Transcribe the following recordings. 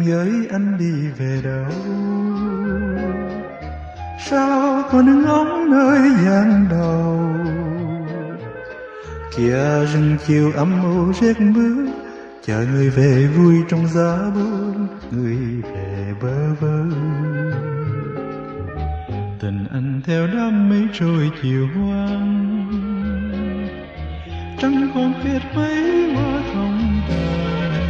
gửi anh đi về đâu? Sao còn đứng ngóng nơi giang đầu? Kìa rừng chiều âm u rét mưa, chờ người về vui trong giá buồn, người về bơ vơ. Tình anh theo đám mây trôi chiều hoang, trăng còn biết mấy hoa không tàn.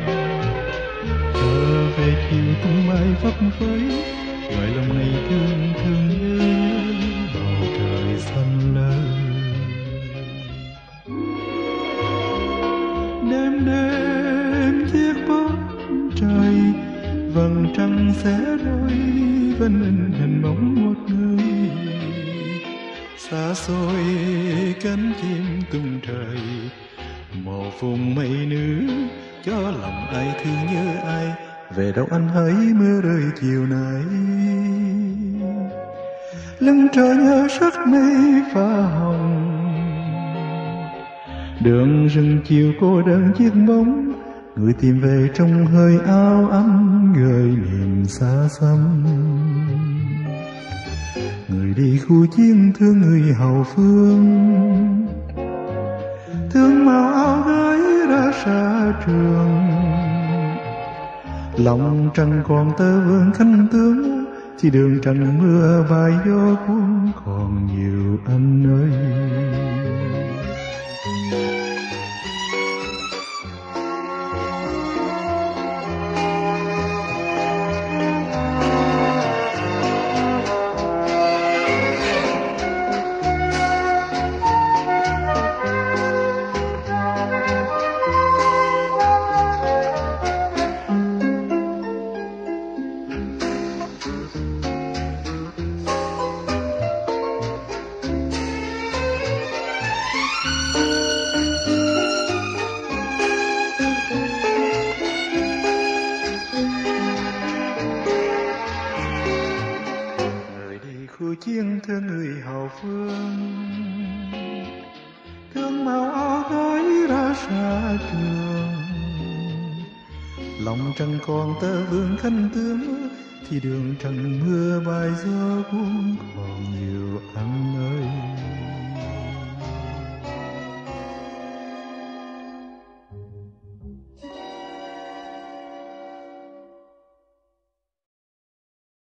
Trở về chiều tung bay phấp phới, ngoài lòng này thương thương nhớ bầu trời xanh lơ. Đêm đêm chiếc bóng trời vầng trăng xé đôi, vẫn in hình bóng một người xa xôi. Cánh chim tung trời màu phùng mây nữ, cho lòng ai thương nhớ ai. Về đâu anh hỡi mưa rơi chiều nay, lưng trời nhớ sắc mây pha hồng. Đường rừng chiều cô đơn chiếc bóng, người tìm về trong hơi áo ấm gợi niềm xa xăm. Người đi khu chiến thương người hậu phương, thương màu áo gái ra xa trường. Lòng trăng còn tơ vương khanh tướng, chỉ đường trăng mưa vài gió cuốn còn nhiều anh ơi. Khu chiến thương người hậu phương, thương màu áo gái ra xa trường. Lòng trăng còn tơ vương khanh tướng, thì đường trăng mưa bay gió cuốn còn nhiều anh ơi.